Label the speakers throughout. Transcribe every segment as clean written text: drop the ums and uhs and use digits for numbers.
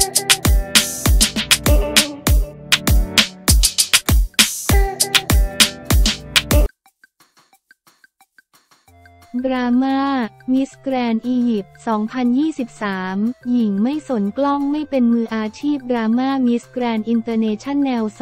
Speaker 1: ดราม่ามิสแกรนด์อียิปต์ 2023 หญิงไม่สนกล้องไม่เป็นมืออาชีพดราม่ามิสแกรนด์อินเตอร์เนชั่นแนล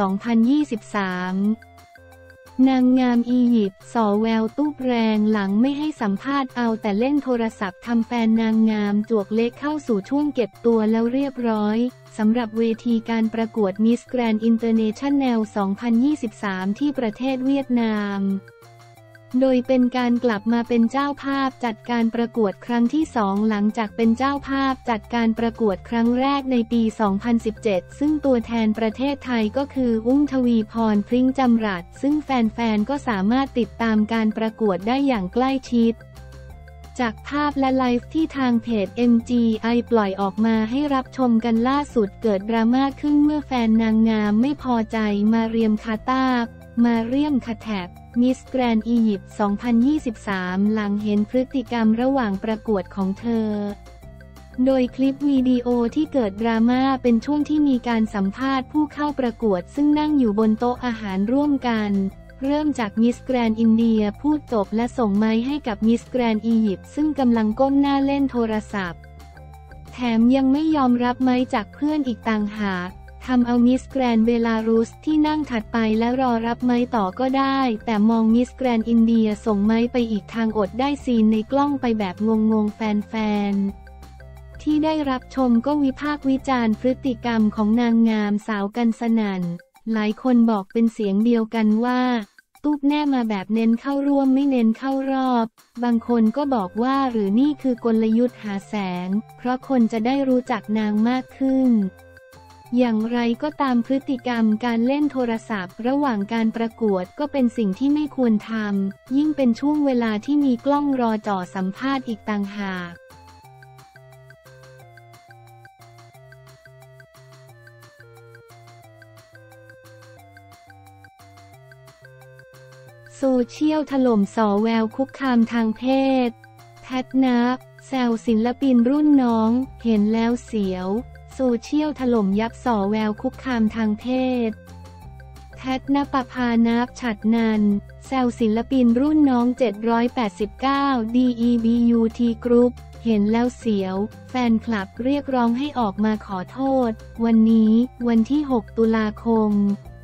Speaker 1: 2023 นางงามอียิปต์ส่อแววตู้แรงหลังไม่ให้สัมภาษณ์เอาแต่เล่นโทรศัพท์ทำแฟนนางงามจวกเล็กเข้าสู่ช่วงเก็บตัวแล้วเรียบร้อยสำหรับเวทีการประกวดมิสแกรนด์อินเตอร์เนชั่นแนล 2023 ที่ประเทศเวียดนามโดยเป็นการกลับมาเป็นเจ้าภาพจัดการประกวดครั้งที่2หลังจากเป็นเจ้าภาพจัดการประกวดครั้งแรกในปี 2017 ซึ่งตัวแทนประเทศไทยก็คืออุ้งทวีพรพริ้งจำรัดซึ่งแฟนๆก็สามารถติดตามการประกวดได้อย่างใกล้ชิดจากภาพและไลฟ์ที่ทางเพจ MGI ปล่อยออกมาให้รับชมกันล่าสุดเกิดดราม่าขึ้นเมื่อแฟนนางงามไม่พอใจมาเรียมคาตาบมาเรียมคาแทบมิสแกรนด์อียิปต์ 2023 หลังเห็นพฤติกรรมระหว่างประกวดของเธอโดยคลิปวิดีโอที่เกิดดราม่าเป็นช่วงที่มีการสัมภาษณ์ผู้เข้าประกวดซึ่งนั่งอยู่บนโต๊ะอาหารร่วมกันเริ่มจากมิสแกรนด์อินเดียพูดจบและส่งไมค์ให้กับมิสแกรนด์อียิปต์ซึ่งกำลังก้มหน้าเล่นโทรศัพท์แถมยังไม่ยอมรับไมค์จากเพื่อนอีกต่างหากทำเอามิสแกรนด์เบลารุสที่นั่งถัดไปและรอรับไม้ต่อก็ได้แต่มองมิสแกรนด์อินเดียส่งไม้ไปอีกทางอดได้ซีนในกล้องไปแบบงงๆแฟนๆที่ได้รับชมก็วิพากษ์วิจารณ์พฤติกรรมของนางงามสาวกันสนั่นหลายคนบอกเป็นเสียงเดียวกันว่าตุ๊บแน่มาแบบเน้นเข้าร่วมไม่เน้นเข้ารอบบางคนก็บอกว่าหรือนี่คือกลยุทธ์หาแสงเพราะคนจะได้รู้จักนางมากขึ้นอย่างไรก็ตามพฤติกรรมการเล่นโทรศัพท์ระหว่างการประกวดก็เป็นสิ่งที่ไม่ควรทำยิ่งเป็นช่วงเวลาที่มีกล้องรอจ่อสัมภาษณ์อีกต่างหากโซเชียลถล่มส่อแววคุกคามทางเพศแพทนับแซวศิลปินรุ่นน้องเห็นแล้วเสียวโซเชียลถล่มยับส่อแววคุกคามทางเพศแพทณปภานับฉัตรนันท์แซวศิลปินรุ่นน้อง789 DEBUT Group เห็นแล้วเสียวแฟนคลับเรียกร้องให้ออกมาขอโทษวันนี้วันที่ 6 ตุลาคม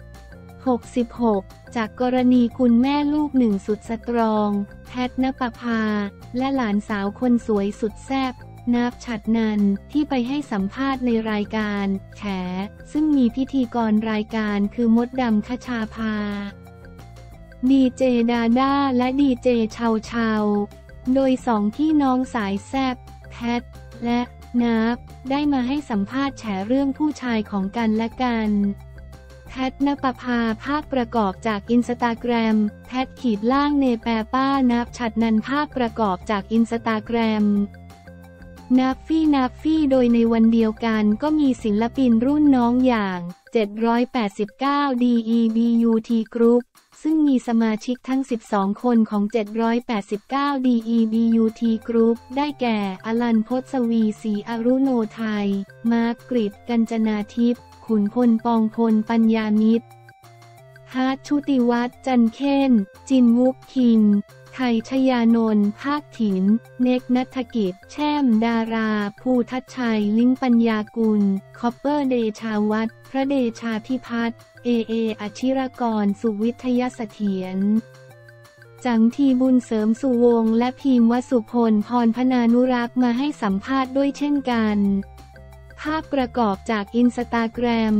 Speaker 1: 66 จากกรณีคุณแม่ลูกหนึ่งสุดสตรองแพทณปภาและหลานสาวคนสวยสุดแซ่บนับฉัตรนันท์ที่ไปให้สัมภาษณ์ในรายการแฉซึ่งมีพิธีกรรายการคือมดดำคชาภาดีเจดาด้าและดีเจเชาเชาโดยสองพี่น้องสายแซ่บแพทและนับได้มาให้สัมภาษณ์แฉเรื่องผู้ชายของกันและกันแพทณปภาภาพประกอบจากอินสตาแกรมแพท-เนแปป้านับฉัตรนันท์ภาพประกอบจากอินสตาแกรมนับฟี่โดยในวันเดียวกันก็มีศิลปินรุ่นน้องอย่าง789 DEBUT Group ซึ่งมีสมาชิกทั้ง12คนของ789 DEBUT Group ได้แก่อลันพจน์ สวีศรีอรุโนไทยมาร์กฤต กัญจนาทิพย์ขุนพลปองพลปัญญามิตรฮาร์ทชุติวัฒน์จันเค้นจินวุกคิงไทยชยานนท์ภาคถินเนกณัฐกิจแช่มดาราภูทัชชัยลิ้งปัญญากุลคอปเปอร์เดชาวัฒน์พระเดชาพิพัฒน์เออชิรกรสุวิทยเสถียรจังทีบุญเสริมสุวงศ์และพิมพ์วสุพลพรพนานุรักษ์มาให้สัมภาษณ์ด้วยเช่นกันภาพประกอบจากอินสตาแกรม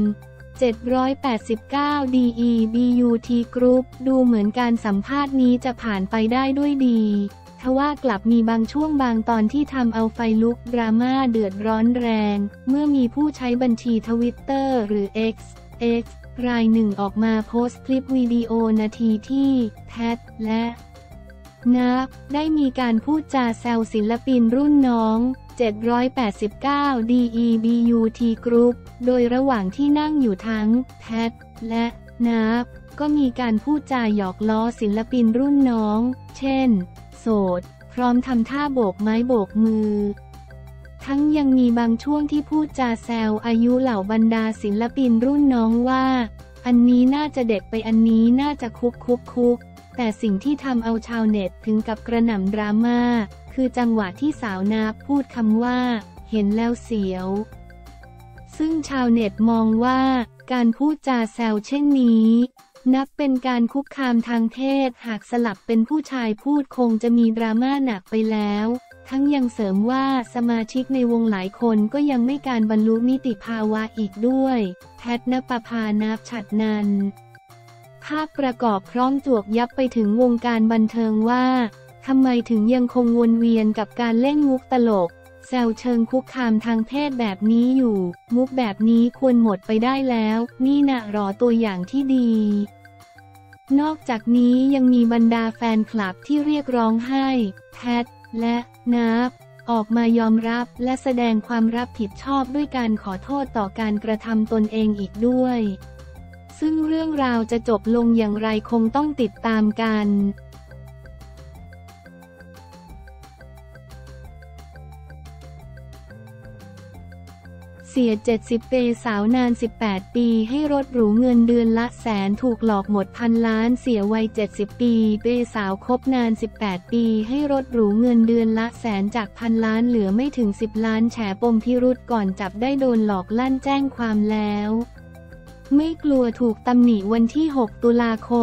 Speaker 1: 789 DEBUT Group ดูเหมือนการสัมภาษณ์นี้จะผ่านไปได้ด้วยดีทว่ากลับมีบางช่วงบางตอนที่ทำเอาไฟลุกดราม่าเดือดร้อนแรงเมื่อมีผู้ใช้บัญชีทวิตเตอร์หรือ X รายหนึ่งออกมาโพสต์คลิปวิดีโอนาทีที่แพทและนับได้มีการพูดจาแซวศิลปินรุ่นน้อง789 DEBUT Group โดยระหว่างที่นั่งอยู่ทั้งแพทและนับก็มีการพูดจาหยอกล้อศิลปินรุ่นน้องเช่นโสดพร้อมทำท่าโบกไม้โบกมือททั้งยังมีบางช่วงที่พูดจาแซวอายุเหล่าบรรดาศิลปินรุ่นน้องว่าอันนี้น่าจะเด็กไปอันนี้น่าจะคุกแต่สิ่งที่ทำเอาชาวเน็ตถึงกับกระหน่ำดราม่าคือจังหวะที่สาวนาพูดคำว่าเห็นแล้วเสียวซึ่งชาวเน็ตมองว่าการพูดจาแซวเช่นนี้นับเป็นการคุกคามทางเพศหากสลับเป็นผู้ชายพูดคงจะมีดราม่าหนักไปแล้วทั้งยังเสริมว่าสมาชิกในวงหลายคนก็ยังไม่การบรรลุนิติภาวะอีกด้วยแพทณปภา นับฉัตรนันท์ภาพประกอบพร้อมจวกยับไปถึงวงการบันเทิงว่าทำไมถึงยังคงวนเวียนกับการเล่นมุกตลกแซวเชิงคุกคามทางเพศแบบนี้อยู่มุกแบบนี้ควรหมดไปได้แล้วนี่น่ะหรอตัวอย่างที่ดีนอกจากนี้ยังมีบรรดาแฟนคลับที่เรียกร้องให้แพทและนับออกมายอมรับและแสดงความรับผิดชอบด้วยการขอโทษต่อการกระทำตนเองอีกด้วยซึ่งเรื่องราวจะจบลงอย่างไรคงต้องติดตามกันเสีย70 ปีสาวนาน18 ปีให้รถหรูเงินเดือนละแสนถูกหลอกหมดพันล้านเสียวัย70 ปีเปสาวคบนาน18 ปีให้รถหรูเงินเดือนละแสนจากพันล้านเหลือไม่ถึง10 ล้านแฉปมพิรุธก่อนจับได้โดนหลอกลั่นแจ้งความแล้วไม่กลัวถูกตำหนิวันที่ 6 ตุลาคม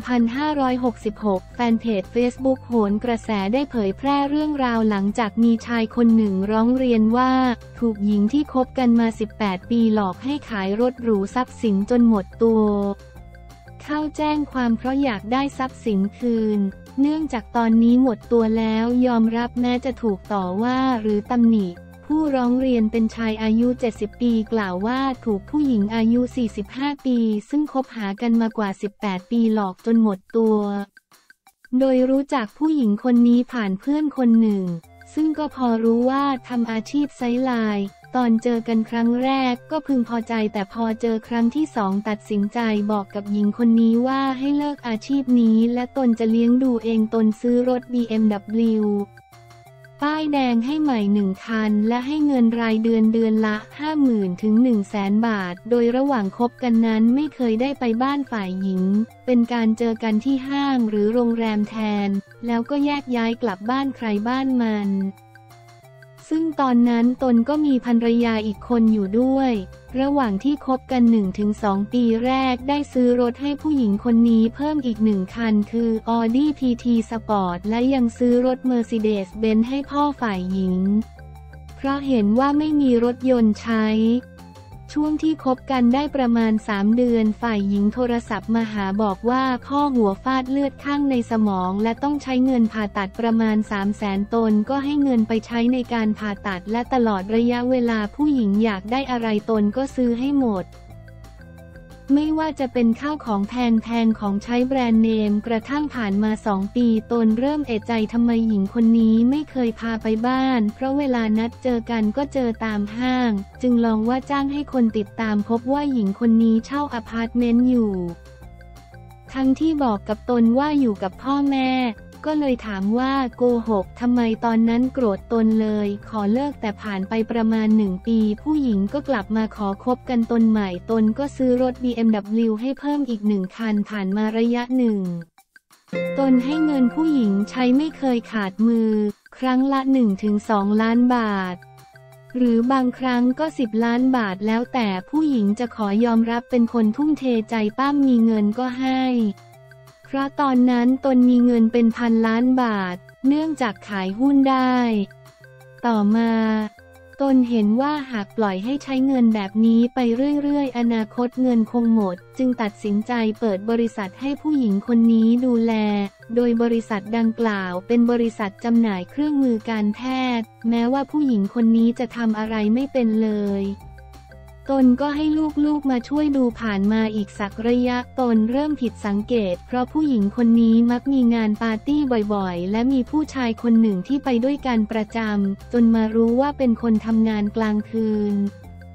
Speaker 1: 2566 แฟนเพจ Facebook โหนกระแสได้เผยแพร่เรื่องราวหลังจากมีชายคนหนึ่งร้องเรียนว่าถูกหญิงที่คบกันมา 18 ปีหลอกให้ขายรถหรูทรัพย์สินจนหมดตัวเข้าแจ้งความเพราะอยากได้ทรัพย์สินคืนเนื่องจากตอนนี้หมดตัวแล้วยอมรับแม้จะถูกต่อว่าหรือตำหนิผู้ร้องเรียนเป็นชายอายุ70 ปีกล่าวว่าถูกผู้หญิงอายุ45 ปีซึ่งคบหากันมากว่า18 ปีหลอกจนหมดตัวโดยรู้จักผู้หญิงคนนี้ผ่านเพื่อนคนหนึ่งซึ่งก็พอรู้ว่าทำอาชีพไซด์ไลน์ตอนเจอกันครั้งแรกก็พึงพอใจแต่พอเจอครั้งที่2ตัดสินใจบอกกับหญิงคนนี้ว่าให้เลิกอาชีพนี้และตนจะเลี้ยงดูเองตนซื้อรถ BMWป้ายแดงให้ใหม่1 คันและให้เงินรายเดือนละ 50,000 ถึง 100,000 บาทโดยระหว่างคบกันนั้นไม่เคยได้ไปบ้านฝ่ายหญิงเป็นการเจอกันที่ห้างหรือโรงแรมแทนแล้วก็แยกย้ายกลับบ้านใครบ้านมันซึ่งตอนนั้นตนก็มีภรรยาอีกคนอยู่ด้วยระหว่างที่คบกัน 1-2 ปีแรกได้ซื้อรถให้ผู้หญิงคนนี้เพิ่มอีก1 คันคือ Audi PT Sport และยังซื้อรถ Mercedes-Benz ให้พ่อฝ่ายหญิงเพราะเห็นว่าไม่มีรถยนต์ใช้ช่วงที่คบกันได้ประมาณ3 เดือนฝ่ายหญิงโทรศัพท์มาหาบอกว่าพ่อหัวฟาดเลือดข้างในสมองและต้องใช้เงินผ่าตัดประมาณ300,000ตนก็ให้เงินไปใช้ในการผ่าตัดและตลอดระยะเวลาผู้หญิงอยากได้อะไรตนก็ซื้อให้หมดไม่ว่าจะเป็นข้าวของแพงๆของใช้แบรนด์เนมกระทั่งผ่านมา2 ปีตนเริ่มเอะใจทำไมหญิงคนนี้ไม่เคยพาไปบ้านเพราะเวลานัดเจอกันก็เจอตามห้างจึงลองว่าจ้างให้คนติดตามพบว่าหญิงคนนี้เช่าอพาร์ตเมนต์อยู่ทั้งที่บอกกับตนว่าอยู่กับพ่อแม่ก็เลยถามว่าโกหกทำไมตอนนั้นโกรธตนเลยขอเลิกแต่ผ่านไปประมาณ1 ปีผู้หญิงก็กลับมาขอคบกันตนใหม่ตนก็ซื้อรถ BMW ให้เพิ่มอีก1 คันผ่านมาระยะหนึ่งตนให้เงินผู้หญิงใช้ไม่เคยขาดมือครั้งละ 1-2 ล้านบาทหรือบางครั้งก็10 ล้านบาทแล้วแต่ผู้หญิงจะขอยอมรับเป็นคนทุ่มเทใจป้ามมีเงินก็ให้เพราะตอนนั้นตนมีเงินเป็นพันล้านบาทเนื่องจากขายหุ้นได้ต่อมาตนเห็นว่าหากปล่อยให้ใช้เงินแบบนี้ไปเรื่อยๆอนาคตเงินคงหมดจึงตัดสินใจเปิดบริษัทให้ผู้หญิงคนนี้ดูแลโดยบริษัทดังกล่าวเป็นบริษัทจำหน่ายเครื่องมือการแพทย์แม้ว่าผู้หญิงคนนี้จะทำอะไรไม่เป็นเลยตนก็ให้ลูกๆมาช่วยดูผ่านมาอีกสักระยะตนเริ่มผิดสังเกตเพราะผู้หญิงคนนี้มักมีงานปาร์ตี้บ่อยๆและมีผู้ชายคนหนึ่งที่ไปด้วยกันประจำจนมารู้ว่าเป็นคนทำงานกลางคืน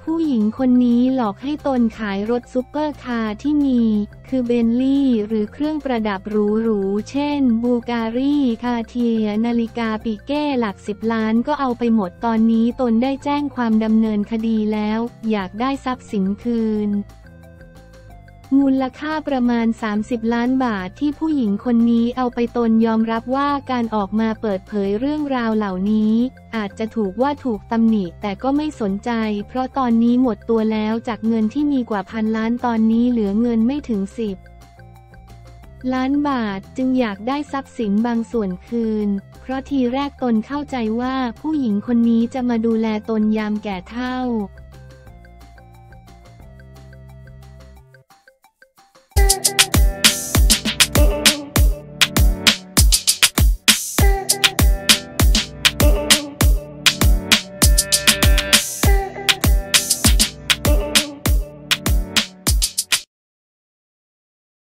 Speaker 1: ผู้หญิงคนนี้หลอกให้ตนขายรถซุปเปอร์คาร์ที่มีคือเบนลี่หรือเครื่องประดับหรูๆเช่นบูการีคาเทียนาฬิกาปีเก้หลัก10 ล้านก็เอาไปหมดตอนนี้ตนได้แจ้งความดำเนินคดีแล้วอยากได้ทรัพย์สินคืนมูลค่าประมาณ30 ล้านบาทที่ผู้หญิงคนนี้เอาไปตนยอมรับว่าการออกมาเปิดเผยเรื่องราวเหล่านี้อาจจะถูกว่าถูกตำหนิแต่ก็ไม่สนใจเพราะตอนนี้หมดตัวแล้วจากเงินที่มีกว่า1,000 ล้านตอนนี้เหลือเงินไม่ถึง10 ล้านบาทจึงอยากได้ทรัพย์สินบางส่วนคืนเพราะทีแรกตนเข้าใจว่าผู้หญิงคนนี้จะมาดูแลตนยามแก่เฒ่า